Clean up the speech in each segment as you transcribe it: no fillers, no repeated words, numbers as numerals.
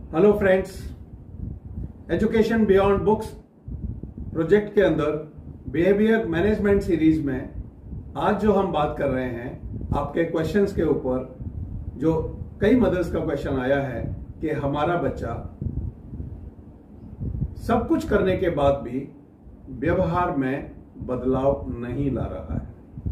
Hello friends, education beyond books project के अंदर behaviour management series में आज जो हम बात कर रहे हैं आपके क्वेश्चंस के ऊपर, जो कई मदर्स का क्वेश्चन आया है कि हमारा बच्चा सब कुछ करने के बाद भी व्यवहार में बदलाव नहीं ला रहा है।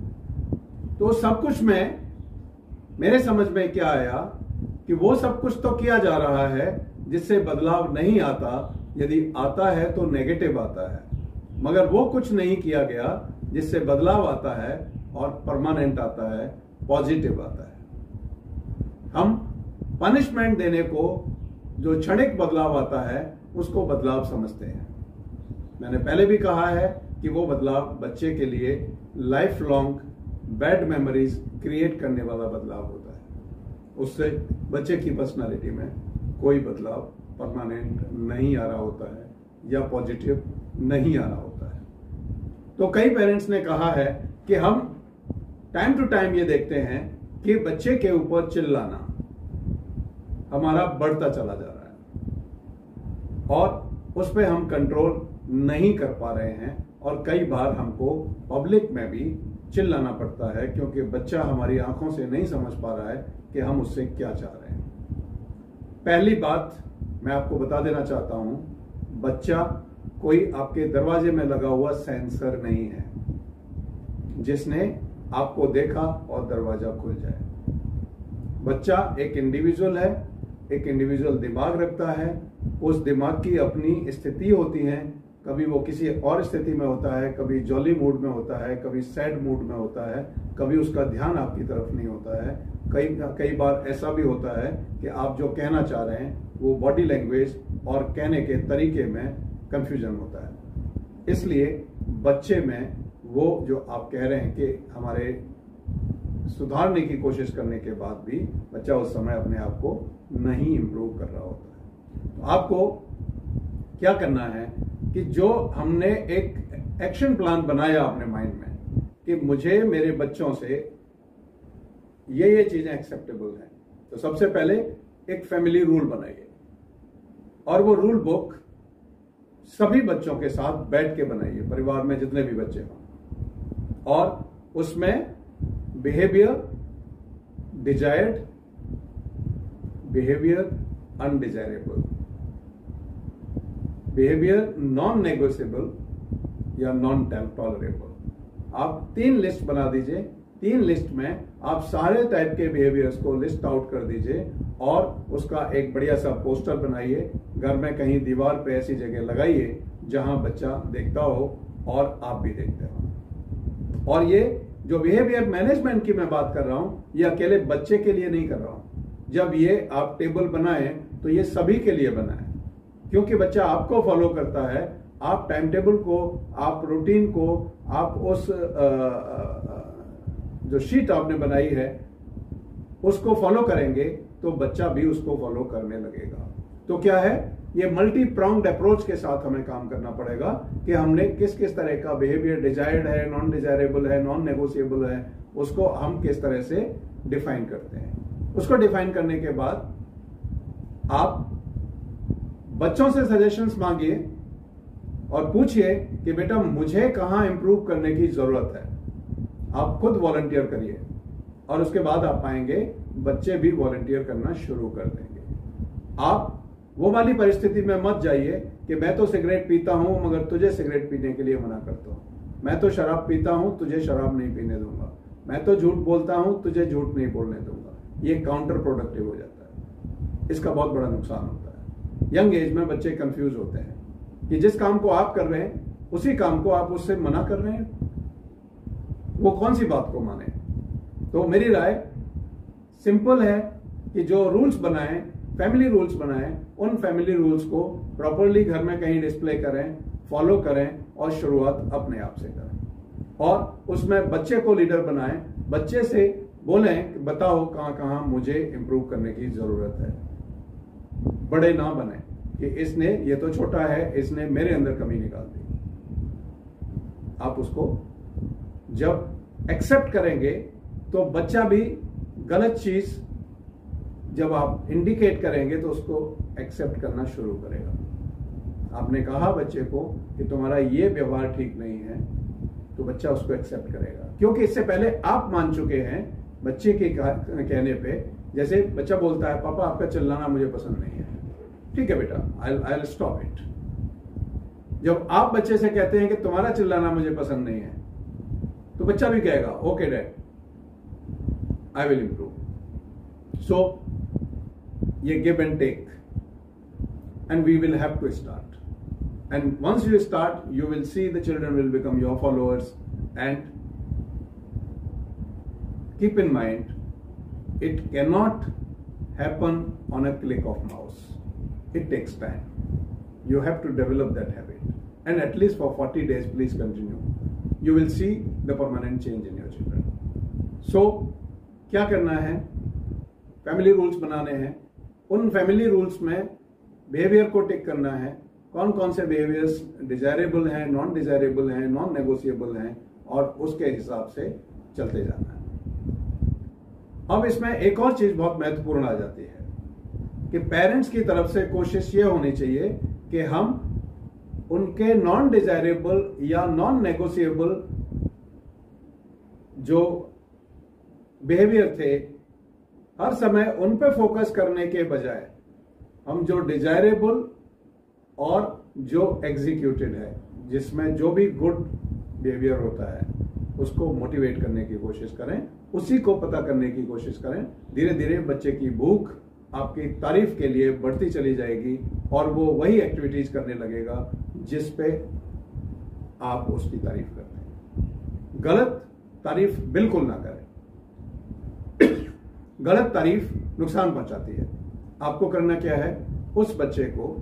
तो सब कुछ में मेरे समझ में क्या आया कि वो सब कुछ तो किया जा रहा है जिससे बदलाव नहीं आता, यदि आता है तो नेगेटिव आता है, मगर वो कुछ नहीं किया गया जिससे बदलाव आता है और परमानेंट आता है, पॉजिटिव आता है। हम पनिशमेंट देने को, जो क्षणिक बदलाव आता है, उसको बदलाव समझते हैं। मैंने पहले भी कहा है कि वो बदलाव बच्चे के लिए life long bad memories create करने वाला बदलाव होता है। उससे बच्चे की पर्सनालिटी में कोई बदलाव परमानेंट नहीं आ रहा होता है या पॉजिटिव नहीं आ रहा होता है। तो कई पेरेंट्स ने कहा है कि हम टाइम टू टाइम ये देखते हैं कि बच्चे के ऊपर चिल्लाना हमारा बढ़ता चला जा रहा है और उस पर हम कंट्रोल नहीं कर पा रहे हैं, और कई बार हमको पब्लिक में भी चिल्लाना पड़ता है क्योंकि बच्चा हमारी आंखों से नहीं समझ पा रहा है कि हम उससे क्या चाह रहे हैं। पहली बात मैं आपको बता देना चाहता हूं, बच्चा कोई आपके दरवाजे में लगा हुआ सेंसर नहीं है जिसने आपको देखा और दरवाजा खुल जाए। बच्चा एक इंडिविजुअल है, एक इंडिविजुअल दिमाग रखता है। उस दिमाग की अपनी स्थिति होती है, कभी वो किसी और स्थिति में होता है, कभी जॉली मूड में होता है, कभी सैड मूड में होता है, कभी उसका ध्यान आपकी तरफ नहीं होता है। कई बार ऐसा भी होता है कि आप जो कहना चाह रहे हैं वो बॉडी लैंग्वेज और कहने के तरीके में कंफ्यूजन होता है। इसलिए बच्चे में वो जो आप कह रहे हैं कि हमारे सुधारने की कोशिश करने के बाद भी बच्चा उस समय अपने आप को नहीं इंप्रूव कर रहा होता है। तो आपको क्या करना है कि जो हमने एक एक्शन प्लान बनाया अपने माइंड में कि मुझे मेरे बच्चों से ये चीजें एक्सेप्टेबल हैं, तो सबसे पहले एक फैमिली रूल बनाइए, और वो रूल बुक सभी बच्चों के साथ बैठ के बनाइए, परिवार में जितने भी बच्चे हों, और उसमें behaviour desired, behaviour undesirable, behaviour non negotiable या नॉन टॉलरेबल, आप 3 लिस्ट बना दीजिए। 3 लिस्ट में आप सारे टाइप के बिहेवियर्स को लिस्ट आउट कर दीजिए और उसका एक बढ़िया सा पोस्टर बनाइए, घर में कहीं दीवार पे ऐसी जगह लगाइए जहां बच्चा देखता हो और आप भी देखते हो। और ये जो बिहेवियर मैनेजमेंट की मैं बात कर रहा हूं, ये अकेले बच्चे के लिए नहीं कर रहा हूं। जब ये आप टेबल बनाएं तो ये सभी के लिए बनाएं, क्योंकि बच्चा आपको फॉलो करता है। आप टाइम टेबल को, आप रूटीन को, आप उस जो शीट आपने बनाई है उसको फॉलो करेंगे तो बच्चा भी उसको फॉलो करने लगेगा। तो क्या है, ये मल्टी प्रॉन्ग्ड अप्रोच के साथ हमें काम करना पड़ेगा कि हमने किस किस तरह का बिहेवियर डिजायर्ड है, नॉन डिजायरेबल है, नॉन नेगोशिएबल है, उसको हम किस तरह से डिफाइन करते हैं। उसको डिफाइन करने के बाद आप बच्चों से सजेशंस मांगिए और पूछिए कि बेटा मुझे कहां इंप्रूव करने की जरूरत है। आप खुद वॉलंटियर करिए और उसके बाद आप पाएंगे बच्चे भी वॉलंटियर करना शुरू कर देंगे। आप वो वाली परिस्थिति में मत जाइए कि मैं तो सिगरेट पीता हूं मगर तुझे सिगरेट पीने के लिए मना करता हूं, मैं तो शराब पीता हूं तुझे शराब नहीं पीने दूंगा, मैं तो झूठ बोलता हूं तुझे झूठ नहीं बोलने दूंगा। ये काउंटर प्रोडक्टिव हो जाता है, इसका बहुत बड़ा नुकसान होता है। यंग एज में बच्चे कंफ्यूज होते हैं कि जिस काम को आप कर रहे हैं उसी काम को आप उससे मना कर रहे हैं, वो कौन सी बात को माने। तो मेरी राय सिंपल है कि जो रूल्स बनाएं, फैमिली रूल्स बनाएं, उन फैमिली रूल्स को प्रॉपरली घर में कहीं डिस्प्ले करें, फॉलो करें और शुरुआत अपने आप से करें, और उसमें बच्चे को लीडर बनाएं। बच्चे से बोलें कि बताओ कहां कहां मुझे इंप्रूव करने की जरूरत है। बड़े ना बने कि इसने, ये तो छोटा है, इसने मेरे अंदर कमी निकाल दी। आप उसको जब एक्सेप्ट करेंगे तो बच्चा भी गलत चीज जब आप इंडिकेट करेंगे तो उसको एक्सेप्ट करना शुरू करेगा। आपने कहा बच्चे को कि तुम्हारा ये व्यवहार ठीक नहीं है, तो बच्चा उसको एक्सेप्ट करेगा, क्योंकि इससे पहले आप मान चुके हैं बच्चे के कहने पे। जैसे बच्चा बोलता है पापा आपका चिल्लाना मुझे पसंद नहीं है, ठीक है बेटा, आई विल स्टॉप इट। जब आप बच्चे से कहते हैं कि तुम्हारा चिल्लाना मुझे पसंद नहीं है, तो बच्चा भी कहेगा okay dad, I will improve. So ये give and take, and we will have to start. And once you start, you will see the children will become your followers. And keep in mind, it cannot happen on a click of mouse. It takes time. You have to develop that habit. And at least for 40 days, please continue. You will see the permanent change in your children. So, क्या करना है? Family rules बनाने हैं। उन family rules में behaviour को टिक करना है। कौन कौन से बिहेवियर्स डिजायरेबल हैं, नॉन डिजायरेबल हैं, नॉन नेगोशिएबल हैं, और उसके हिसाब से चलते जाना है। अब इसमें एक और चीज बहुत महत्वपूर्ण आ जाती है कि पेरेंट्स की तरफ से कोशिश ये होनी चाहिए कि हम उनके नॉन डिजायरेबल या नॉन नेगोशिएबल जो बिहेवियर थे, हर समय उन पे फोकस करने के बजाय हम जो डिजायरेबल और जो एग्जीक्यूटेड है, जिसमें जो भी गुड बिहेवियर होता है, उसको मोटिवेट करने की कोशिश करें, उसी को पता करने की कोशिश करें। धीरे धीरे बच्चे की भूख आपकी तारीफ के लिए बढ़ती चली जाएगी और वो वही एक्टिविटीज करने लगेगा जिस पे आप उसकी तारीफ करते हैं। गलत तारीफ बिल्कुल ना करें। गलत तारीफ नुकसान पहुंचाती है। आपको करना क्या है, उस बच्चे को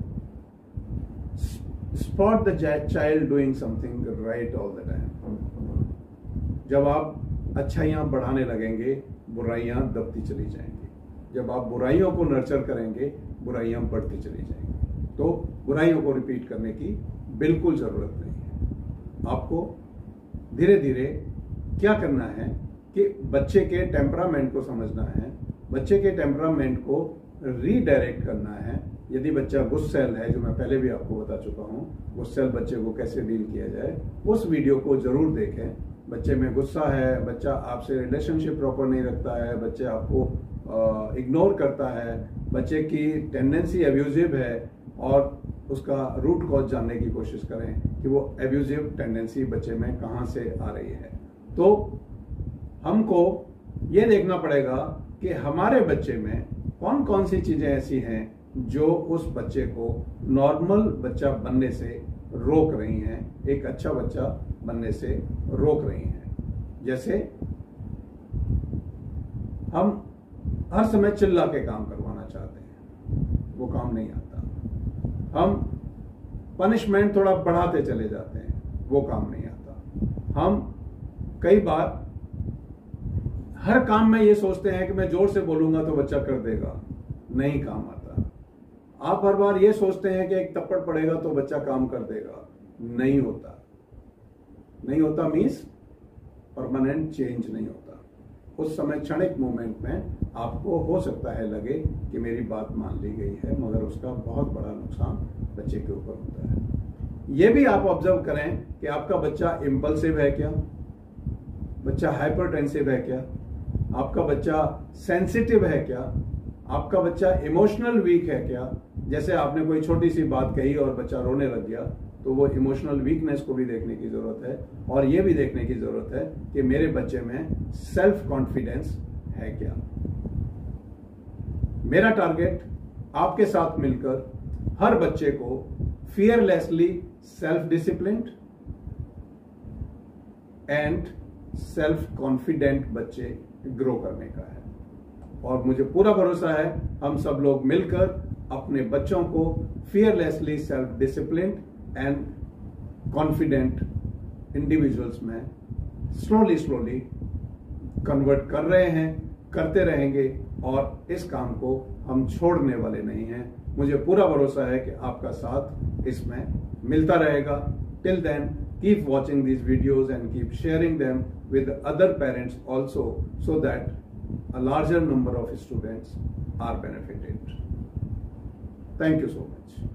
spot the child doing something right all the time। जब आप अच्छाइयां बढ़ाने लगेंगे, बुराइयां दबती चली जाएंगी। जब आप बुराइयों को नर्चर करेंगे, बुराइयां बढ़ती चली जाएंगी। तो बुराइयों को रिपीट करने की बिल्कुल जरूरत नहीं है। आपको धीरे धीरे क्या करना है कि बच्चे के टेम्परामेंट को समझना है, बच्चे के टेम्परामेंट को रीडायरेक्ट करना है। यदि बच्चा गुस्सैल है, जो मैं पहले भी आपको बता चुका हूं, गुस्सैल बच्चे को कैसे डील किया जाए, उस वीडियो को जरूर देखें। बच्चे में गुस्सा है, बच्चा आपसे रिलेशनशिप प्रॉपर नहीं रखता है, बच्चे आपको इग्नोर करता है, बच्चे की टेंडेंसी एब्यूजिव है, और उसका रूट कॉज जानने की कोशिश करें कि वो एब्यूजिव टेंडेंसी बच्चे में कहां से आ रही है। तो हमको ये देखना पड़ेगा कि हमारे बच्चे में कौन कौन सी चीजें ऐसी हैं जो उस बच्चे को नॉर्मल बच्चा बनने से रोक रही हैं, एक अच्छा बच्चा बनने से रोक रही हैं। जैसे हम हर समय चिल्ला के काम करवाना चाहते हैं, वो काम नहीं आता। हम पनिशमेंट थोड़ा बढ़ाते चले जाते हैं, वो काम नहीं आता। हम कई बार हर काम में ये सोचते हैं कि मैं जोर से बोलूंगा तो बच्चा कर देगा, नहीं काम आता। आप हर बार ये सोचते हैं कि एक थप्पड़ पड़ेगा तो बच्चा काम कर देगा, नहीं होता। नहीं होता मीन्स परमानेंट चेंज नहीं होता। उस समय क्षणिक मोमेंट में आपको हो सकता है लगे कि मेरी बात मान ली गई है, मगर उसका बहुत बड़ा नुकसान बच्चे के ऊपर होता है। यह भी आप ऑब्जर्व करें कि आपका बच्चा इम्पल्सिव है क्या, बच्चा हाइपरटेंसिव है क्या, आपका बच्चा सेंसिटिव है क्या, आपका बच्चा इमोशनल वीक है क्या। जैसे आपने कोई छोटी सी बात कही और बच्चा रोने लग गया, तो वो इमोशनल वीकनेस को भी देखने की जरूरत है, और ये भी देखने की जरूरत है कि मेरे बच्चे में सेल्फ कॉन्फिडेंस है क्या। मेरा टारगेट आपके साथ मिलकर हर बच्चे को fearlessly self disciplined and self confident बच्चे ग्रो करने का है। और मुझे पूरा भरोसा है हम सब लोग मिलकर अपने बच्चों को fearlessly self disciplined and confident individuals में स्लोली कन्वर्ट कर रहे हैं, करते रहेंगे, और इस काम को हम छोड़ने वाले नहीं हैं। मुझे पूरा भरोसा है कि आपका साथ इसमें मिलता रहेगा। Till then, keep watching these videos and keep sharing them with other parents also, so that a larger number of students are benefited. Thank you so much.